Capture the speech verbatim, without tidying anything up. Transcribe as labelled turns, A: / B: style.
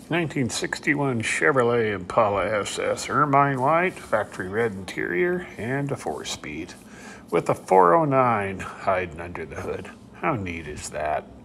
A: nineteen sixty-one Chevrolet Impala S S ermine white, factory red interior, and a four-speed with a four oh nine hiding under the hood. How neat is that?